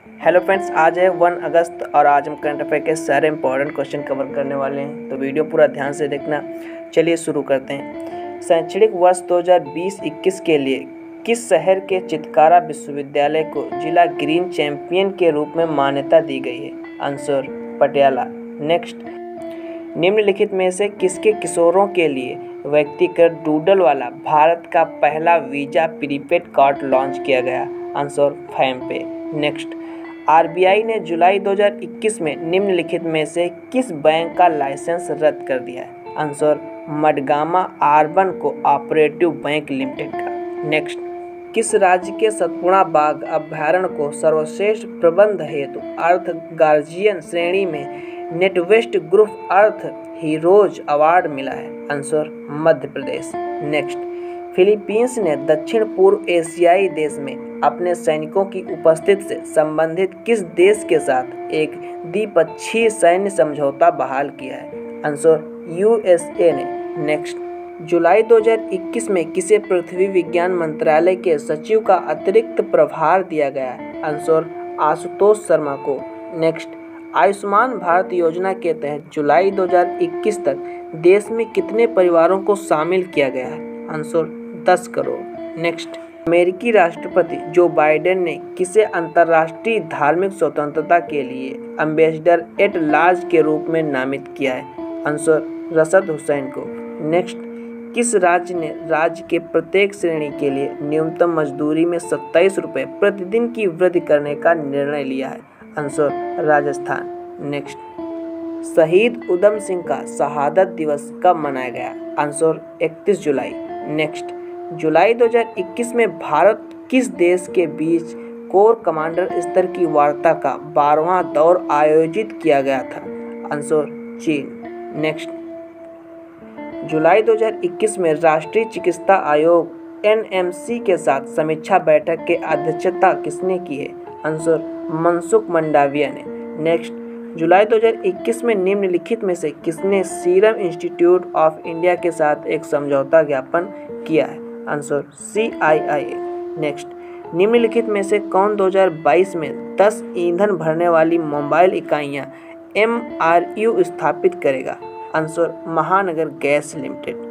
Hello friends, आज है 1 अगस्त और आज हम करंट अफेयर के सारे इंपॉर्टेंट क्वेश्चन कवर करने वाले हैं, तो वीडियो पूरा ध्यान से देखना। चलिए शुरू करते हैं। शैक्षणिक वर्ष 2020-21 के लिए किस शहर के चितकारा विश्वविद्यालय को जिला ग्रीन चैंपियन के रूप में मान्यता दी गई है? आंसर पटियाला। नेक्स्ट, निम्नलिखित में से किसके किशोरों के लिए व्यक्तिगत डूडल वाला भारत का पहला वीजा प्रीपेड कार्ड लॉन्च किया गया? आंसर फैम पे। नेक्स्ट, आरबीआई ने जुलाई 2021 में निम्नलिखित में से किस बैंक का लाइसेंस रद्द कर दिया है? Answer Madgaon urban cooperative bank limited का। नेक्स्ट, किस राज्य के सतपुड़ा बाघ अभयारण्य को सर्वश्रेष्ठ प्रबंध हेतु अर्थ गार्जियन श्रेणी में NatWest group earth heroes award मिला है? Answer Madhya Pradesh. Next, Philippines ने दक्षिण पूर्व एशियाई देश में अपने सैनिकों की उपस्थिति से संबंधित किस देश के साथ एक द्विपक्षीय सैन्य समझौता बहाल किया है? आंसर यूएसए ने। नेक्स्ट, जुलाई 2021 में किसे पृथ्वी विज्ञान मंत्रालय के सचिव का अतिरिक्त प्रभार दिया गया है? आंसर आशुतोष शर्मा को। नेक्स्ट, आयुष्मान भारत योजना के तहत जुलाई 2021 तक देश में कितने परिवारों को शामिल किया गया है? आंसर 10 करोड़। नेक्स्ट, अमेरिकी राष्ट्रपति जो बाइडेन ने किसे अंतर्राष्ट्रीय धार्मिक स्वतंत्रता के लिए एम्बेसडर एट लार्ज के रूप में नामित किया है? आंसर रशद हुसैन को। नेक्स्ट, किस राज्य ने राज्य के प्रत्येक श्रेणी के लिए न्यूनतम मजदूरी में 27 रुपये प्रतिदिन की वृद्धि करने का निर्णय लिया है? आंसर राजस्थान। नेक्स्ट, शहीद उधम सिंह का शहादत दिवस कब मनाया गया? आंसर 31 जुलाई। नेक्स्ट, जुलाई 2021 में भारत किस देश के बीच कोर कमांडर स्तर की वार्ता का 12वां दौर आयोजित किया गया था? आंसर चीन। नेक्स्ट, जुलाई 2021 में राष्ट्रीय चिकित्सा आयोग एनएमसी के साथ समीक्षा बैठक के अध्यक्षता किसने की है? आंसर मनसुख मंडाविया ने। नेक्स्ट, जुलाई 2021 में निम्नलिखित में से किसने सीरम इंस्टीट्यूट ऑफ इंडिया के साथ एक समझौता ज्ञापन किया है? Answer CIIA। नेक्स्ट, निम्नलिखित में से कौन 2022 में 10 ईंधन भरने वाली मोबाइल इकाइयां MRU स्थापित करेगा? आंसर महानगर गैस लिमिटेड।